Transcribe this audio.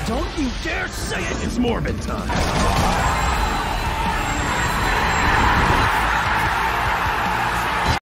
Don't you dare say it! It's Morbin time!